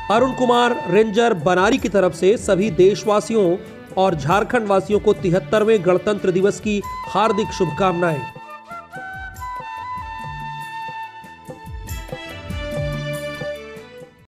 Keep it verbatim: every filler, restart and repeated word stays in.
Arun Kumar ranger बनारी की तरफ से सभी देशवासियों और झारखंड वासियों को तिहत्तरवें गणतंत्र दिवस की हार्दिक शुभकामनाएं।